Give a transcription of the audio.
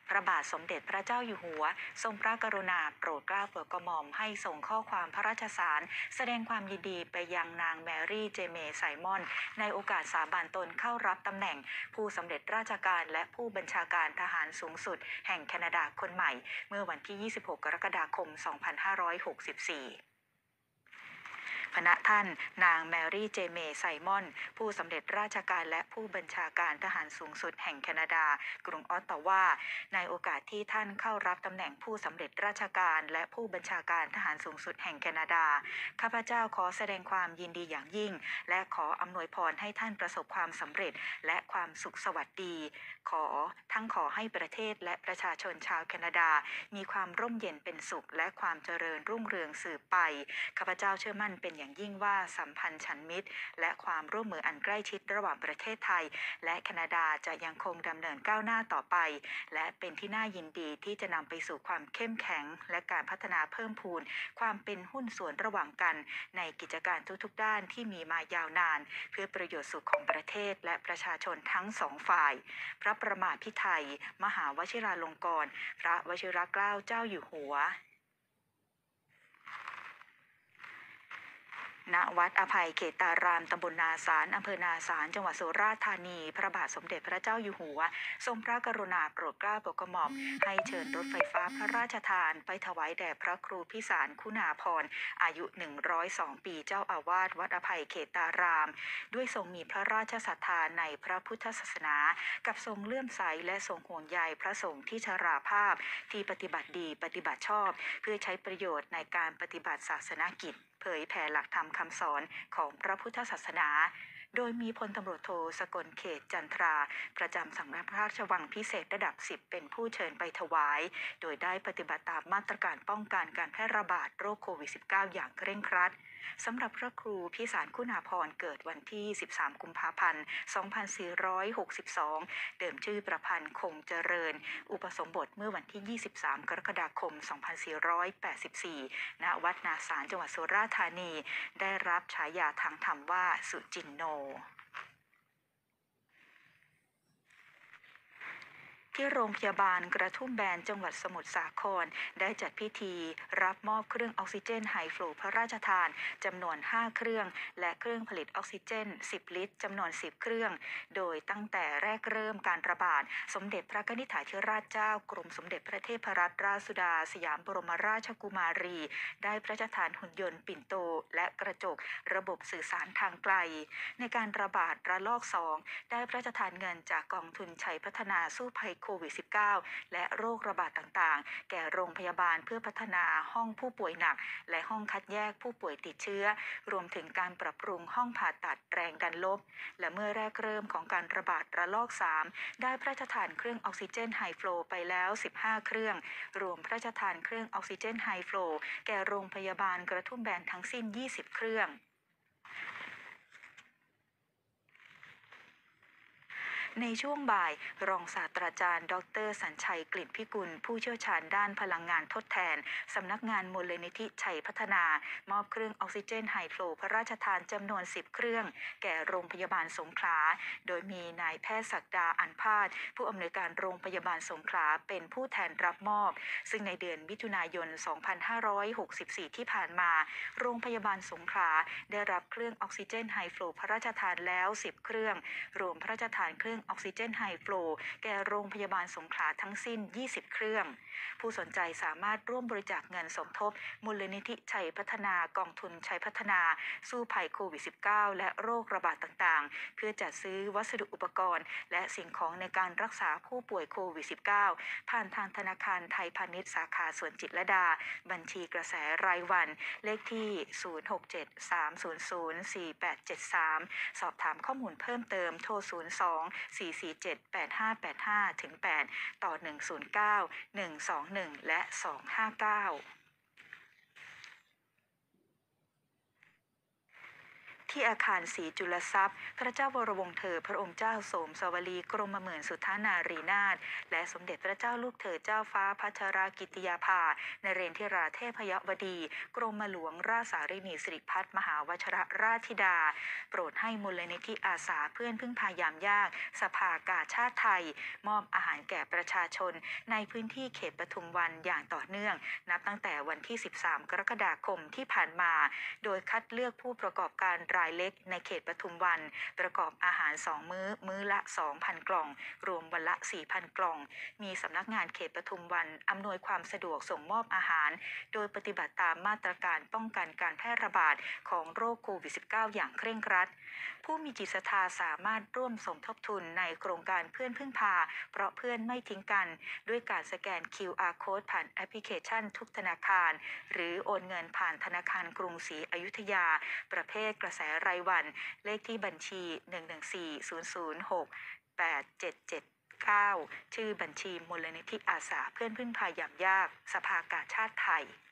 พระบาทสมเด็จพระเจ้าอยู่หัวทรงพระกรุณาโปรดเกล้าโปรดกระหม่อมให้ส่งข้อความพระราชสารแสดงความยินดีไปยังนางแมรี่เจเมไซมอนในโอกาสสาบานตนเข้ารับตำแหน่งผู้สำเร็จราชการและผู้บัญชาการทหารสูงสุดแห่งแคนาดาคนใหม่เมื่อวันที่ 26 กรกฎาคม 2564พณะท่านนางแมรี่เจเมไซมอนผู้สำเร็จราชการและผู้บัญชาการทหารสูงสุดแห่งแคนาดากรุงออตตาวาในโอกาสที่ท่านเข้ารับตำแหน่งผู้สำเร็จราชการและผู้บัญชาการทหารสูงสุดแห่งแคนาดาข้าพเจ้าขอแสดงความยินดีอย่างยิ่งและขออำนวยพรให้ท่านประสบความสำเร็จและความสุขสวัสดีขอให้ประเทศและประชาชนชาวแคนาดามีความร่มเย็นเป็นสุขและความเจริญรุ่งเรืองสืบไปข้าพเจ้าเชื่อมั่นเป็นอย่างยิ่งว่าสัมพันธ์ฉันมิตรและความร่วมมืออันใกล้ชิดระหว่างประเทศไทยและแคนาดาจะยังคงดำเนินก้าวหน้าต่อไปและเป็นที่น่ายินดีที่จะนำไปสู่ความเข้มแข็งและการพัฒนาเพิ่มพูนความเป็นหุ้นส่วนระหว่างกันในกิจการทุกๆด้านที่มีมายาวนานเพื่อประโยชน์สุขของประเทศและประชาชนทั้งสองฝ่ายพระประมาภิไธยมหาวชิราลงกรณ์พระวชิรเกล้าเจ้าอยู่หัวณวัดอภัยเขตารามตำบลนาสารอำเภอนาสารจังหวัดสุราษฎร์ธานีพระบาทสมเด็จพระเจ้าอยู่หัวทรงพระกรุณาโปรดเกล้าโปรดกระหม่อมให้เชิญรถไฟฟ้าพระราชทานไปถวายแด่พระครูพิสารคุณาภรณ์อายุ102 ปีเจ้าอาวาสวัดอภัยเขตารามด้วยทรงมีพระราชศรัทธาในพระพุทธศาสนากับทรงเลื่อมใสและทรงห่วงใยพระสงฆ์ที่ชราภาพที่ปฏิบัติดีปฏิบัติชอบเพื่อใช้ประโยชน์ในการปฏิบัติศาสนกิจเผยแผ่หลักธรรมคำสอนของพระพุทธศาสนาโดยมีพลตำรวจโทสกลเขตจันทราประจำสำนักพระราชวังพิเศษระดับ 10เป็นผู้เชิญไปถวายโดยได้ปฏิบัติตามมาตรการป้องกันการแพร่ระบาดโรคโควิด -19 อย่างเคร่งครัดสำหรับพระครูพิสารคุณาภรณ์เกิดวันที่ 13 กุมภาพันธ์ 2462 เดิมชื่อประพันธ์คงเจริญอุปสมบทเมื่อวันที่ 23 กรกฎาคม 2484 ณ วัดนาสารจังหวัดสุราษฎร์ธานีได้รับฉายาทางธรรมว่าสุจินโนที่โรงพยาบาลกระทุ่มแบนจังหวัดสมุทรสาครได้จัดพิธีรับมอบเครื่องออกซิเจนไฮฟลูพระราชทานจำนวน5เครื่องและเครื่องผลิตออกซิเจน10ลิตรจำนวน10เครื่องโดยตั้งแต่แรกเริ่มการระบาดสมเด็จพระนิธิถาธิราชเจ้ากรมสมเด็จพระเทพรัตนราชสุดาสยามบรมราชกุมารีได้พระราชทานหุ่นยนต์ปิ่นโตและกระจกระบบสื่อสารทางไกลในการระบาดระลอก2ได้พระราชทานเงินจากกองทุนชัยพัฒนาสู้ภัยโควิด -19 และโรคระบาดต่างๆแก่โรงพยาบาลเพื่อพัฒนาห้องผู้ป่วยหนักและห้องคัดแยกผู้ป่วยติดเชื้อรวมถึงการปรับปรุงห้องผ่าตัดแรงดันลบและเมื่อแรกเริ่มของการระบาดระลอก3ได้พระราชทานเครื่องออกซิเจนไฮฟลูไปแล้ว15เครื่องรวมพระราชทานเครื่องออกซิเจนไฮฟลูแก่โรงพยาบาลกระทุ่มแบนทั้งสิ้น20เครื่องในช่วงบ่ายรองศาสตราจารย์ดร.สัญชัยกลิ่นพิกุลผู้เชี่ยวชาญด้านพลังงานทดแทนสำนักงานมูลนิธิชัยพัฒนามอบเครื่องออกซิเจนไฮฟลูพระราชทานจำนวน10เครื่องแก่โรงพยาบาลสงขลาโดยมีนายแพทย์ศักดาอันพาสผู้อำนวยการโรงพยาบาลสงขลาเป็นผู้แทนรับมอบซึ่งในเดือนมิถุนายน 2564 ที่ผ่านมาโรงพยาบาลสงขลาได้รับเครื่องออกซิเจนไฮฟลูพระราชทานแล้ว10เครื่องรวมพระราชทานเครื่องออกซิเจนไฮฟลูแก่โรงพยาบาลสงขลาทั้งสิ้น20เครื่องผู้สนใจสามารถร่วมบริจาคเงินสมทบมูลนิธิชัยพัฒนากองทุนชัยพัฒนาสู้ภัยโควิด -19 และโรคระบาดต่างๆเพื่อจัดซื้อวัสดุอุปกรณ์และสิ่งของในการรักษาผู้ป่วยโควิด -19 ผ่านทางธนาคารไทยพาณิชย์สาขาสวนจิตรลดาบัญชีกระแสรายวันเลขที่0673004873สอบถามข้อมูลเพิ่มเติมโทร02-447-8585-8ต่อ109-121และ259 ที่อาคารศรีจุลทรัพย์พระเจ้าวรวงศ์เธอพระองค์เจ้าโสมสวลีกรมหมื่นสุทธานารีนาถและสมเด็จพระเจ้าลูกเธอเจ้าฟ้าพัชรกิติยาภานเรนทิราเทพยวดีกรมหลวงราชสารินีสิริพัฒน์มหาวชิรราชธิดาโปรดให้มูลนิธิอาสาเพื่อนพึ่งพายามยากสภากาชาติไทยมอบอาหารแก่ประชาชนในพื้นที่เขตปทุมวันอย่างต่อเนื่องนับตั้งแต่วันที่ 13 กรกฎาคมที่ผ่านมาโดยคัดเลือกผู้ประกอบการรายเล็กในเขตปทุมวันประกอบอาหาร2มื้อละ 2,000 กล่องรวมวันละ 4,000 กล่องมีสำนักงานเขตปทุมวันอำนวยความสะดวกส่งมอบอาหารโดยปฏิบัติตามมาตรการป้องกันการแพร่ระบาดของโรคโควิด -19 อย่างเคร่งครัดผู้มีจิตศรัทธาสามารถร่วมสมทบทุนในโครงการเพื่อนพึ่งพาเพราะเพื่อนไม่ทิ้งกันด้วยการสแกน QR Code ผ่านแอปพลิเคชันทุกธนาคารหรือโอนเงินผ่านธนาคารกรุงศรีอยุธยาประเภทกระแสรายวันเลขที่บัญชี 114006877 9ชื่อบัญชีมูลนิธิอาสาเพื่อนพึ่งพายามยากสภากาชาติไทย